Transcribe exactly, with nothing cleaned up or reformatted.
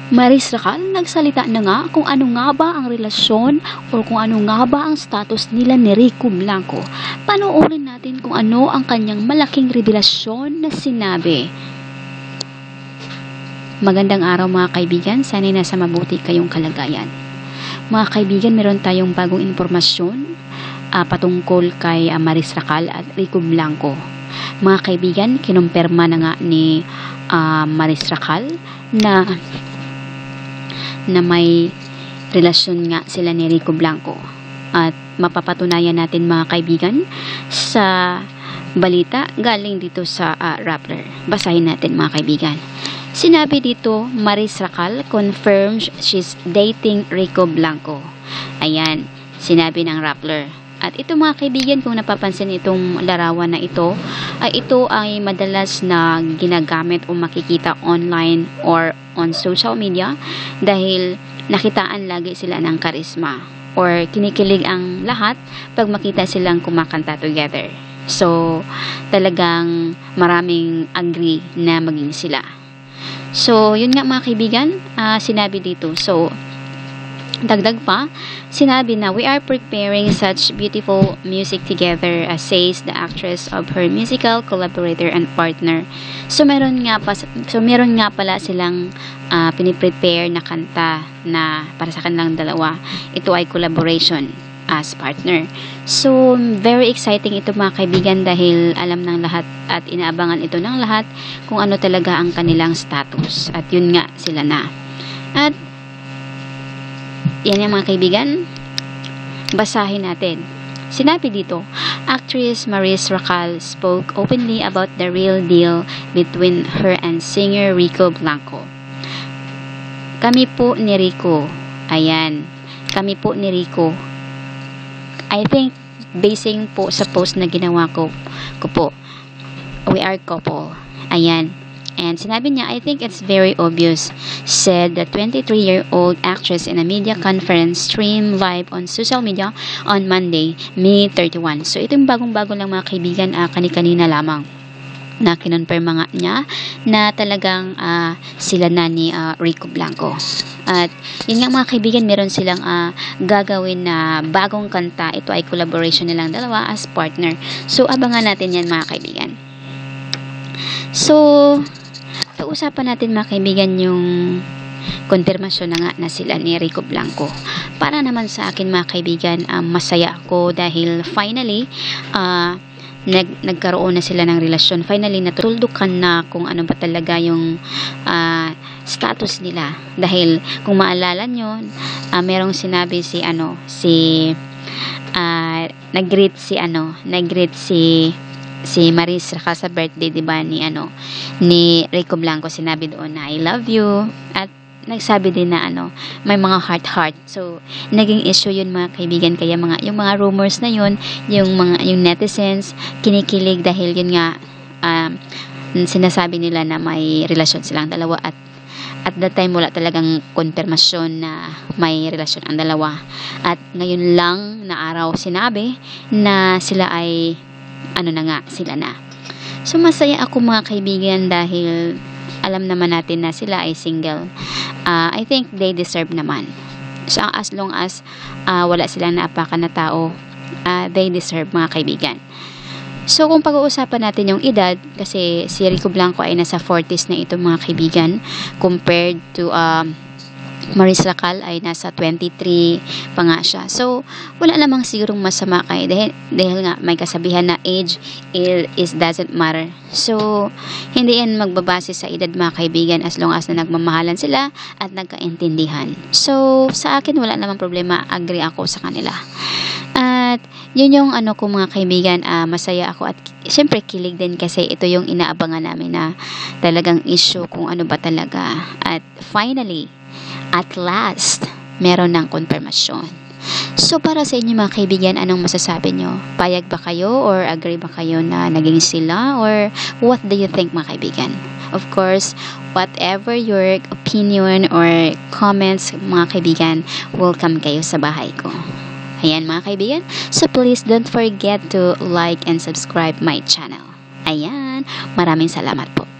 Maris Racal nagsalita na nga kung ano nga ba ang relasyon o kung ano nga ba ang status nila ni Rico Blanco. Panoorin natin kung ano ang kanyang malaking revelasyon na sinabi. Magandang araw mga kaibigan, sana'y nasa mabuti kayong kalagayan. Mga kaibigan, meron tayong bagong impormasyon uh, patungkol kay uh, Maris Racal at Rico Blanco. Mga kaibigan, kinumpirma na nga ni uh, Maris Racal na na may relasyon nga sila ni Rico Blanco. At mapapatunayan natin mga kaibigan sa balita galing dito sa uh, Rappler. Basahin natin mga kaibigan. Sinabi dito, Maris Racal confirms she's dating Rico Blanco. Ayan, sinabi ng Rappler. At ito mga kaibigan, kung napapansin itong larawan na ito, ay ito ay madalas na ginagamit o makikita online or on social media dahil nakitaan lagi sila ng karisma or kinikilig ang lahat pag makita silang kumakanta together. So, talagang maraming agree na maging sila. So, yun nga mga kaibigan, uh, sinabi dito. So, dagdag pa, sinabi na, we are preparing such beautiful music together, uh, says the actress of her musical collaborator and partner. So meron nga pa, so meron nga pala silang uh, piniprepare na kanta na para sa kanilang dalawa. Ito ay collaboration as partner. So very exciting ito mga kaibigan dahil alam ng lahat at inaabangan ito ng lahat kung ano talaga ang kanilang status. At yun nga sila na. At yan yung mga kaibigan, basahin natin. Sinabi dito, actress Maris Racal spoke openly about the real deal between her and singer Rico Blanco. Kami po ni Rico, ayan, kami po ni Rico. I think, basing po sa post na ginawa ko, ko po, we are couple, ayan. And sinabi niya, I think it's very obvious, said the twenty-three-year-old actress in a media conference streamed live on social media on Monday, May thirty-first. So, itong bagong-bago lang mga kaibigan, uh, kani-kanina lamang na kinonfirma nga niya na talagang uh, sila na ni uh, Rico Blanco. At yun nga mga kaibigan, meron silang uh, gagawin na bagong kanta. Ito ay collaboration nilang dalawa as partner. So, abangan natin yan mga kaibigan. So, pag-usapan natin mga kaibigan yung konfirmasyon na nga na sila ni Rico Blanco. Para naman sa akin mga kaibigan, um, masaya ako dahil finally uh, nag nagkaroon na sila ng relasyon. Finally natuldukan na kung ano ba talaga yung uh, status nila. Dahil kung maalala nyo, uh, merong sinabi si ano, si uh, nag-greet si ano, nag-greet si si Maris Racal sa birthday, diba, ni ano ni Rico Blanco. Sinabi doon na I love you, at nagsabi din na ano, may mga heart heart. So naging issue yun mga kaibigan, kaya mga yung mga rumors na yun, yung mga yung netizens kinikilig dahil yun nga um, sinasabi nila na may relasyon silang dalawa, at at that time wala talagang konfirmasyon na may relasyon ang dalawa. At ngayon lang na araw sinabi na sila ay ano na nga, sila na. So masaya ako mga kaibigan dahil alam naman natin na sila ay single. uh, I think they deserve naman. So as long as uh, wala silang naapakan na tao, uh, they deserve mga kaibigan. So kung pag-uusapan natin yung edad, kasi si Rico Blanco ay nasa forties na ito mga kaibigan, compared to um, Maris Racal ay nasa twenty-three pa nga siya. So, wala namang sigurong masama kay dahil, dahil nga may kasabihan na age is doesn't matter. So, hindi yan magbabase sa edad mga kaibigan as long as na nagmamahalan sila at nagkaintindihan. So, sa akin wala namang problema, agree ako sa kanila. At yun yung ano ko mga kaibigan, uh, masaya ako at syempre kilig din kasi ito yung inaabangan namin na talagang issue kung ano ba talaga. At finally, at last, meron ng konfirmasyon. So, para sa inyo mga kaibigan, anong masasabi nyo? Payag ba kayo or agree ba kayo na naging sila? Or what do you think mga kaibigan? Of course, whatever your opinion or comments mga kaibigan, welcome kayo sa bahay ko. Ayan mga kaibigan. So, please don't forget to like and subscribe my channel. Ayan. Maraming salamat po.